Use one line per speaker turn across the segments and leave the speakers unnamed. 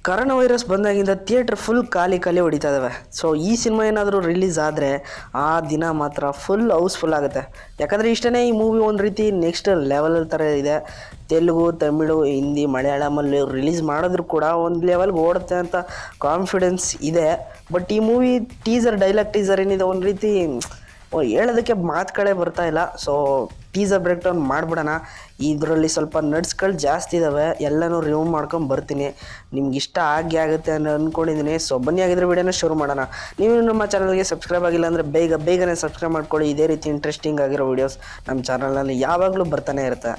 Corona virus ಬಂದಾಗಿಂದ theatre full ಖಾಲಿ ಹೊಡಿತಾ ಇದ್ದಾವೆ. ಸೊ ಈ ಸಿನಿಮಾ ಏನಾದರೂ ರಿಲೀಸ್ ಆದರೆ ಆ ದಿನ ಮಾತ್ರ ಫುಲ್ ಹೌಸ್ಫುಲ್ ಆಗುತ್ತೆ. ಯಾಕಂದರೆ ಇಷ್ಟೇ ಈ ಮೂವಿ ಒಂದು ರೀತಿ ನೆಕ್ಸ್ಟ್ ಲೆವೆಲ್ ಥರ ಇದೆ. ತೆಲುಗು, ತಮಿಳು, ಹಿಂದಿ, ಮಲಯಾಳಮಲ್ಲಿ ರಿಲೀಸ್ ಮಾಡಿದ್ರು ಕೂಡ ಒಂದು ಲೆವೆಲ್ಗೆ ಓಡುತ್ತೆ ಅಂತ ಕಾನ್ಫಿಡೆನ್ಸ್ ಇದೆ. ಬಟ್ ಈ ಮೂವಿ ಡೈಲಾಗ್ ಟೀಸರ್ ಏನಿದೆ ಒಂದು ರೀತಿ ಹೇಳೋದಕ್ಕೆ ಮಾತುಗಳೇ ಬರ್ತಾ ಇಲ್ಲ. ಸೊ ಟೀಸರ್ ಬ್ರೇಕ್ ಡೌನ್ ಮಾಡಿಬಿಡೋಣ. ಇದರಲ್ಲಿ ಸ್ವಲ್ಪ ನಟ್ಸ್ಗಳು ಜಾಸ್ತಿ ಇದ್ದಾವೆ, ಎಲ್ಲನೂ ರಿಮೂವ್ ಮಾಡ್ಕೊಂಡು ಬರ್ತೀನಿ. ನಿಮ್ಗೆ ಇಷ್ಟ ಆಗುತ್ತೆ ಅಂತ ಅಂದ್ಕೊಂಡಿದ್ದೀನಿ. ಸೊ ಬನ್ನಿ, ಆಗಿದ್ರೆ ವಿಡಿಯೋನ ಶುರು ಮಾಡೋಣ. ನೀವು ನಮ್ಮ ಚಾನಲ್ಗೆ ಸಬ್ಸ್ಕ್ರೈಬ್ ಆಗಿಲ್ಲ ಅಂದರೆ ಬೇಗನೆ ಸಬ್ಸ್ಕ್ರೈಬ್ ಮಾಡ್ಕೊಳ್ಳಿ. ಇದೇ ರೀತಿ ಇಂಟ್ರೆಸ್ಟಿಂಗ್ ಆಗಿರೋ ವೀಡಿಯೋಸ್ ನಮ್ಮ ಚಾನಲ್ನಲ್ಲಿ ಯಾವಾಗಲೂ ಬರ್ತಾನೆ ಇರುತ್ತೆ.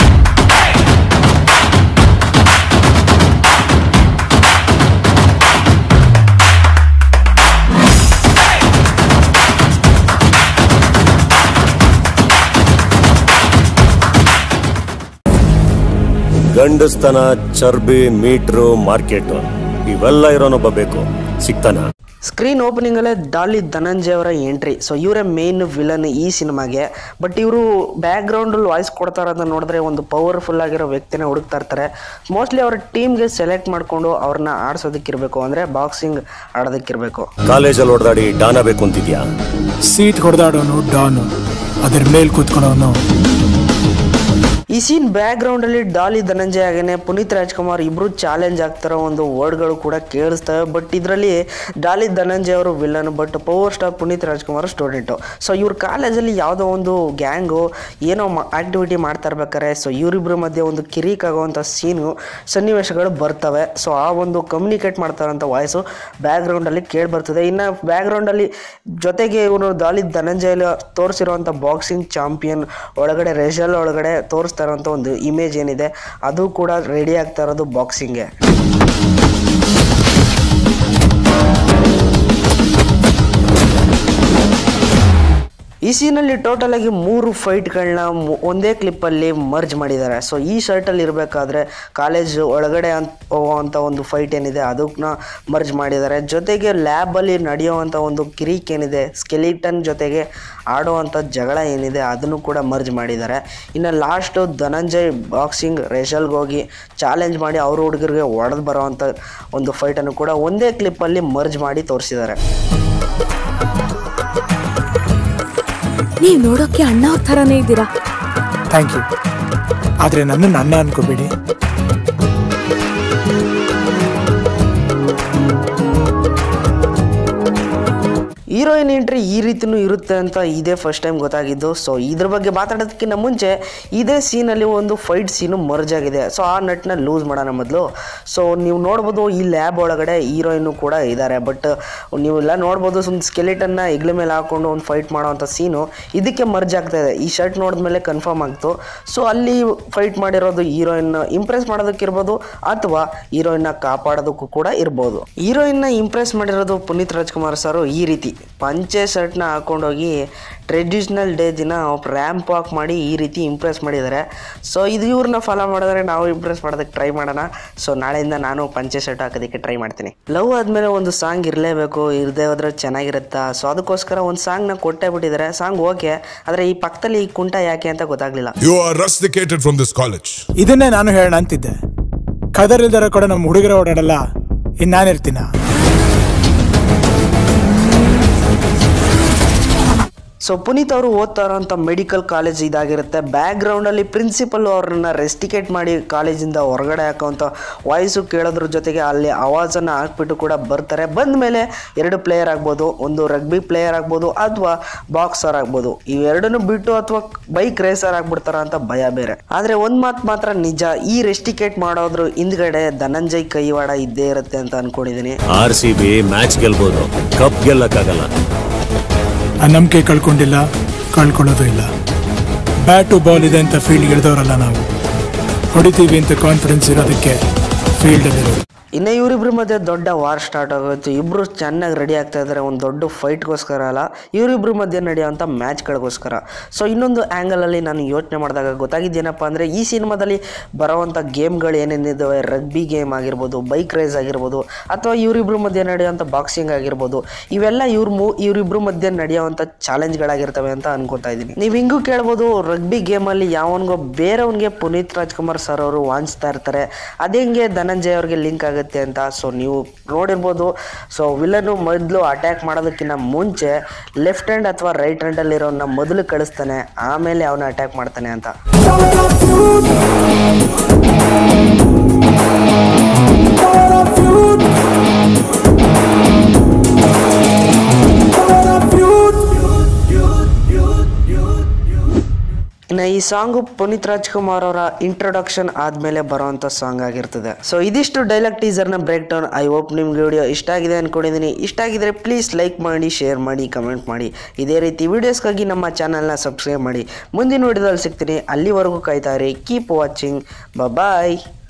ಗಂಡಸ್ತನ, ಚರ್ಬಿ, ಮೀಟ್ರು, ಮಾರ್ಕೆಟು ಇವೆಲ್ಲ ಇರೋನೊಬ್ಬ ಬೇಕು, ಸಿಗ್ತಾನ?
ಸ್ಕ್ರೀನ್ ಓಪನಿಂಗಲ್ಲೇ ಡಾಲಿ ಧನಂಜಯ ಅವರ ಎಂಟ್ರಿ. ಸೊ ಇವರೇ ಮೇನ್ ವಿಲನ್ ಈ ಸಿನಿಮಾಗೆ. ಬಟ್ ಇವರು ಬ್ಯಾಕ್ಗ್ರೌಂಡಲ್ಲಿ ವಾಯ್ಸ್ ಕೊಡ್ತಾ ಇರೋದನ್ನ ನೋಡಿದ್ರೆ ಒಂದು ಪವರ್ಫುಲ್ ಆಗಿರೋ ವ್ಯಕ್ತಿನ ಹುಡುಕ್ತಾ ಇರ್ತಾರೆ. ಮೋಸ್ಟ್ಲಿ ಅವ್ರ ಟೀಮ್ಗೆ ಸೆಲೆಕ್ಟ್ ಮಾಡಿಕೊಂಡು ಅವ್ರನ್ನ ಆಡ್ಸೋದಕ್ಕಿರಬೇಕು, ಅಂದರೆ ಬಾಕ್ಸಿಂಗ್ ಆಡೋದಕ್ಕಿರಬೇಕು.
ಕಾಲೇಜಲ್ಲಿ ಹೊಡೆದಾಡಿ ಡಾನ್ ಬೇಕು ಅಂತಿದ್ಯಾ?
ಸೀಟ್ ಹೊಡೆದಾಡೋನು ಡಾನು, ಅದರ ಮೇಲೆ ಕೂತ್ಕೊಳ್ಳೋನು.
ಈ ಸೀನ್ ಬ್ಯಾಕ್ಗ್ರೌಂಡಲ್ಲಿ ಡಾಲಿ ಧನಂಜಯ ಹಾಗೇನೆ ಪುನೀತ್ ರಾಜ್ಕುಮಾರ್ ಇಬ್ಬರು ಚಾಲೆಂಜ್ ಆಗ್ತಾರೋ ಒಂದು ವರ್ಡ್ಗಳು ಕೂಡ ಕೇಳಿಸ್ತವೆ. ಬಟ್ ಇದರಲ್ಲಿ ಡಾಲಿ ಧನಂಜಯ ಅವರು villain, but power star Puneeth Rajkumar student. So ಇವ್ರ ಕಾಲೇಜಲ್ಲಿ ಯಾವುದೋ ಒಂದು ಗ್ಯಾಂಗು ಏನೋ ಆಕ್ಟಿವಿಟಿ ಮಾಡ್ತಾ ಇರ್ಬೇಕಾರೆ ಸೊ ಇವರಿಬ್ಬರ ಮಧ್ಯೆ ಒಂದು ಕಿರಿಕ್ ಆಗುವಂಥ ಸನ್ನಿವೇಶಗಳು ಬರ್ತವೆ. ಸೊ ಆ ಒಂದು ಕಮ್ಯುನಿಕೇಟ್ ಮಾಡ್ತಾರಂಥ ವಾಯ್ಸು ಬ್ಯಾಕ್ಗ್ರೌಂಡಲ್ಲಿ ಕೇಳಿ ಬರ್ತದೆ. ಇನ್ನು ಬ್ಯಾಕ್ಗ್ರೌಂಡಲ್ಲಿ ಜೊತೆಗೆ ಇವರು ಡಾಲಿ ಧನಂಜಯ ತೋರಿಸಿರುವಂಥ ಬಾಕ್ಸಿಂಗ್ ಚಾಂಪಿಯನ್ ಒಳಗಡೆ ರೆಜಲ್ ಒಳಗಡೆ ತೋರಿಸ್ತಾ ಇರೋಂಥ ಒಂದು ಇಮೇಜ್ ಏನಿದೆ ಅದು ಕೂಡ ರೆಡಿ ಆಗ್ತಾ ಇರೋದು ಬಾಕ್ಸಿಂಗ್ಗೆ. ಈ ಸೀನಲ್ಲಿ ಟೋಟಲ್ ಆಗಿ 3 ಫೈಟ್ಗಳನ್ನ ಒಂದೇ ಕ್ಲಿಪ್ಪಲ್ಲಿ ಮರ್ಜ್ ಮಾಡಿದ್ದಾರೆ. ಸೊ ಈ ಶರ್ಟಲ್ಲಿ ಇರಬೇಕಾದ್ರೆ ಕಾಲೇಜ್ ಒಳಗಡೆ ಹೋಗುವಂಥ ಒಂದು ಫೈಟ್ ಏನಿದೆ ಅದನ್ನ ಮರ್ಜ್ ಮಾಡಿದ್ದಾರೆ. ಜೊತೆಗೆ ಲ್ಯಾಬಲ್ಲಿ ನಡೆಯುವಂಥ ಒಂದು ಕಿರಿಕ್ ಏನಿದೆ, ಸ್ಕೆಲಿಟನ್ ಜೊತೆಗೆ ಆಡುವಂಥ ಜಗಳ ಏನಿದೆ ಅದನ್ನು ಕೂಡ ಮರ್ಜ್ ಮಾಡಿದ್ದಾರೆ. ಇನ್ನು ಲಾಸ್ಟು ಧನಂಜಯ್ ಬಾಕ್ಸಿಂಗ್ ರೆಷಲ್ಗೆ ಹೋಗಿ ಚಾಲೆಂಜ್ ಮಾಡಿ ಅವ್ರ ಹುಡುಗರಿಗೆ ಹೊಡೆದು ಬರೋವಂಥ ಒಂದು ಫೈಟನ್ನು ಕೂಡ ಒಂದೇ ಕ್ಲಿಪ್ಪಲ್ಲಿ ಮರ್ಜ್ ಮಾಡಿ ತೋರಿಸಿದ್ದಾರೆ.
ನೀವು ನೋಡೋಕೆ ಅಣ್ಣ ಅವ್ರ ಥರನೇ ಇದ್ದೀರಾ.
Thank you. ಆದರೆ ನನ್ನನ್ನು ಅಣ್ಣ ಅನ್ಕೋಬೇಡಿ.
ಹೀರೋಯಿನ್ ಎಂಟ್ರಿ ಈ ರೀತಿಯೂ ಇರುತ್ತೆ ಅಂತ ಇದೇ ಫಸ್ಟ್ ಟೈಮ್ ಗೊತ್ತಾಗಿದ್ದು. ಸೊ ಇದ್ರ ಬಗ್ಗೆ ಮಾತಾಡೋದಕ್ಕಿಂತ ಮುಂಚೆ ಇದೇ ಸೀನಲ್ಲಿ ಒಂದು ಫೈಟ್ ಸೀನು ಮರ್ಜ್ ಆಗಿದೆ. ಸೊ ಆ ನಟ್ನ ಲೂಸ್ ಮಾಡೋಣ ಮೊದಲು. ಸೊ ನೀವು ನೋಡ್ಬೋದು ಈ ಲ್ಯಾಬ್ ಒಳಗಡೆ ಹೀರೋಯಿನ್ನು ಕೂಡ ಇದ್ದಾರೆ. ಬಟ್ ನೀವೆಲ್ಲ ನೋಡ್ಬೋದು ಒಂದು ಸ್ಕೆಲಿಟನ್ನ ಹೆಗ್ಲ ಮೇಲೆ ಹಾಕ್ಕೊಂಡು ಒಂದು ಫೈಟ್ ಮಾಡೋವಂಥ ಸೀನು ಇದಕ್ಕೆ ಮರ್ಜ್ ಆಗ್ತಾಯಿದೆ. ಈ ಶರ್ಟ್ ನೋಡಿದ್ಮೇಲೆ ಕನ್ಫರ್ಮ್ ಆಗ್ತು. ಸೊ ಅಲ್ಲಿ ಫೈಟ್ ಮಾಡಿರೋದು ಹೀರೋಯಿನ್ ಇಂಪ್ರೆಸ್ ಮಾಡೋದಕ್ಕಿರ್ಬೋದು ಅಥವಾ ಹೀರೋಯಿನ್ನ ಕಾಪಾಡೋದಕ್ಕೂ ಕೂಡ ಇರ್ಬೋದು. ಹೀರೋಯಿನ್ನ ಇಂಪ್ರೆಸ್ ಮಾಡಿರೋದು ಪುನೀತ್ ರಾಜ್ಕುಮಾರ್ ಸರ್ ಈ ರೀತಿ ಪಂಚೆ ಶರ್ಟ್ನ ಹಾಕೊಂಡೋಗಿ ಟ್ರೆಡಿಷ್ನಲ್ ಡೇ ದಿನ ರ್ಯಾಂಪ್ ವಾಕ್ ಮಾಡಿ ಈ ರೀತಿ ಇಂಪ್ರೆಸ್ ಮಾಡಿದ್ದಾರೆ. ಸೊ ಇದು ಇವ್ರನ್ನ ಫಾಲೋ ಮಾಡಿದ್ರೆ ನಾವು ಇಂಪ್ರೆಸ್ ಮಾಡೋದಕ್ಕೆ ಟ್ರೈ ಮಾಡೋಣ. ಸೊ ನಾಳೆಯಿಂದ ನಾನು ಪಂಚೆ ಶರ್ಟ್ ಹಾಕೋದಕ್ಕೆ ಟ್ರೈ ಮಾಡ್ತೀನಿ. ಲವ್ ಆದಮೇಲೆ ಒಂದು ಸಾಂಗ್ ಇರಲೇಬೇಕು, ಇರದೇ ಹೋದ್ರೆ ಚೆನ್ನಾಗಿರುತ್ತಾ. ಸೊ ಅದಕ್ಕೋಸ್ಕರ ಒಂದು ಸಾಂಗ್ನ ಕೊಟ್ಟೇ ಬಿಟ್ಟಿದ್ದಾರೆ. ಸಾಂಗ್ ಓಕೆ, ಆದರೆ ಈ ಪಕ್ಕದಲ್ಲಿ ಈ ಕುಂಟ ಯಾಕೆ ಅಂತ ಗೊತ್ತಾಗ್ಲಿಲ್ಲ.
You are rusticated from this college.
ಇದನ್ನೇ ನಾನು ಹೇಳೋಣ ಅಂತಿದ್ದೆ. ಕದರಿಲ್ದಾರ ಕೂಡ ನಮ್ಮ ಹುಡುಗರ ಓಡಾಡಲ್ಲ, ಇನ್ನಾನಿರ್ತೀನ.
ಸೊ ಪುನೀತ್ ಅವರು ಓದ್ತಾ ಇರೋಂಥ ಮೆಡಿಕಲ್ ಕಾಲೇಜ್ ಇದಾಗಿರುತ್ತೆ. ಬ್ಯಾಕ್ಗ್ರೌಂಡಲ್ಲಿ ಪ್ರಿನ್ಸಿಪಲ್ ಅವ್ರನ್ನ ರೆಸ್ಟಿಕೇಟ್ ಮಾಡಿ ಕಾಲೇಜಿಂದ ಹೊರಗಡೆ ಹಾಕೋವಂಥ ವಾಯ್ಸು ಕೇಳೋದ್ರ ಜೊತೆಗೆ ಅಲ್ಲಿ ಆವಾಜನ್ನು ಹಾಕ್ಬಿಟ್ಟು ಕೂಡ ಬರ್ತಾರೆ. ಬಂದ ಮೇಲೆ 2 ಪ್ಲೇಯರ್ ಆಗ್ಬೋದು, ಒಂದು ರಗ್ಬಿ ಪ್ಲೇಯರ್ ಆಗ್ಬೋದು ಅಥವಾ ಬಾಕ್ಸರ್ ಆಗ್ಬೋದು. ಇವೆರಡನ್ನು ಬಿಟ್ಟು ಅಥವಾ ಬೈಕ್ ರೇಸರ್ ಆಗ್ಬಿಡ್ತಾರ ಅಂತ ಭಯ ಬೇರೆ. ಆದರೆ ಒಂದು ಮಾತು ಮಾತ್ರ ನಿಜ, ಈ ರೆಸ್ಟಿಕೇಟ್ ಮಾಡೋದ್ರ ಹಿಂದ್ಗಡೆ ಧನಂಜಯ್ ಕೈವಾಡ ಇದ್ದೇ ಇರುತ್ತೆ ಅಂತ ಅನ್ಕೊಂಡಿದ್ದೀನಿ.
RCB ಮ್ಯಾಚ್ ಗೆಲ್ಬೋದು, ಕಪ್ ಗೆಲ್ಲಕ್ಕಾಗಲ್ಲ.
ಆ ನಂಬಿಕೆ ಕಳ್ಕೊಂಡಿಲ್ಲ, ಕಳ್ಕೊಳ್ಳೋದು ಇಲ್ಲ. ಬ್ಯಾಟು ಬಾಲ್ ಇದೆ ಅಂತ ಫೀಲ್ಡ್ ಇಳಿದವರಲ್ಲ ನಾವು. ಹೊಡಿತೀವಿ ಅಂತ ಕಾನ್ಫಿಡೆನ್ಸ್ ಇರೋದಕ್ಕೆ ಫೀಲ್ಡಲ್ಲಿರೋದು.
ಇನ್ನು ಇವರಿಬ್ಬರ ಮಧ್ಯೆ ದೊಡ್ಡ ವಾರ್ ಸ್ಟಾರ್ಟ್ ಆಗೋಯ್ತು. ಇಬ್ಬರು ಚೆನ್ನಾಗಿ ರೆಡಿ ಆಗ್ತಾ ಇದ್ದಾರೆ ಒಂದು ದೊಡ್ಡ ಫೈಟ್ಗೋಸ್ಕರ ಅಲ್ಲ, ಇವರಿಬ್ಬರ ಮಧ್ಯೆ ನಡೆಯುವಂಥ ಮ್ಯಾಚ್ಗಳಿಗೋಸ್ಕರ. ಸೊ ಇನ್ನೊಂದು ಆ್ಯಂಗಲಲ್ಲಿ ನಾನು ಯೋಚನೆ ಮಾಡಿದಾಗ ಗೊತ್ತಾಗಿದ್ದೇನಪ್ಪ ಅಂದರೆ ಈ ಸಿನಿಮಾದಲ್ಲಿ ಬರೋವಂಥ ಗೇಮ್ಗಳು ಏನೇನಿದ್ದಾವೆ, ರಗ್ಬಿ ಗೇಮ್ ಆಗಿರ್ಬೋದು, ಬೈಕ್ ರೇಸ್ ಆಗಿರ್ಬೋದು, ಅಥವಾ ಇವರಿಬ್ಬರ ಮಧ್ಯೆ ನಡೆಯುವಂಥ ಬಾಕ್ಸಿಂಗ್ ಆಗಿರ್ಬೋದು, ಇವೆಲ್ಲ ಇವರಿಬ್ಬರ ಮಧ್ಯೆ ನಡೆಯುವಂಥ ಚಾಲೆಂಜ್ಗಳಾಗಿರ್ತವೆ ಅಂತ ಅನ್ಕೋತಾ ಇದ್ದೀನಿ. ನೀವು ಹಿಂಗೂ ಕೇಳ್ಬೋದು, ರಗ್ಬಿ ಗೇಮಲ್ಲಿ ಯಾವನಿಗೋ ಬೇರೆಯವನಿಗೆ ಪುನೀತ್ ರಾಜ್ಕುಮಾರ್ ಸರ್ ಅವರು ವಾಂಚ್ತಾ ಇರ್ತಾರೆ, ಅದೇ ಹಿಂಗೆ ಧನಂಜಯ ಅವ್ರಿಗೆ ಲಿಂಕ್ ಆಗುತ್ತೆ ಆಗುತ್ತೆ ಅಂತ. ಸೊ ನೀವು ನೋಡಿರ್ಬೋದು. ಸೊ ವಿಲನ್ನು ಮೊದಲು ಅಟ್ಯಾಕ್ ಮಾಡೋದಕ್ಕಿಂತ ಮುಂಚೆ ಲೆಫ್ಟ್ ಹ್ಯಾಂಡ್ ಅಥವಾ ರೈಟ್ ಹ್ಯಾಂಡಲ್ಲಿರೋನ್ನ ಮೊದಲು ಕಳಿಸ್ತಾನೆ, ಆಮೇಲೆ ಅವನ ಅಟ್ಯಾಕ್ ಮಾಡ್ತಾನೆ ಅಂತ. ಇನ್ನು ಈ ಸಾಂಗು ಪುನೀತ್ ರಾಜ್ಕುಮಾರ್ ಅವರ ಇಂಟ್ರೊಡಕ್ಷನ್ ಆದಮೇಲೆ ಬರೋವಂಥ ಸಾಂಗ್ ಆಗಿರ್ತದೆ. ಸೊ ಇದಿಷ್ಟು ಡೈಲಾಗ್ ಟೀಸರ್ನ ಬ್ರೇಕ್ ಡೌನ್. ಐ ಹೋಪ್ ನಿಮ್ಗೆ ವಿಡಿಯೋ ಇಷ್ಟ ಆಗಿದೆ ಅಂದ್ಕೊಂಡಿದ್ದೀನಿ. ಇಷ್ಟ ಆಗಿದ್ರೆ ಪ್ಲೀಸ್ ಲೈಕ್ ಮಾಡಿ, ಶೇರ್ ಮಾಡಿ, ಕಮೆಂಟ್ ಮಾಡಿ. ಇದೇ ರೀತಿ ವೀಡಿಯೋಸ್ಗಾಗಿ ನಮ್ಮ ಚಾನಲ್ನ ಸಬ್ಸ್ಕ್ರೈಬ್ ಮಾಡಿ. ಮುಂದಿನ ವಿಡಿಯೋದಲ್ಲಿ ಸಿಗ್ತೀನಿ. ಅಲ್ಲಿವರೆಗೂ ಕಾಯ್ತಾ ಇರಿ. Keep watching. ಬಾಯ್.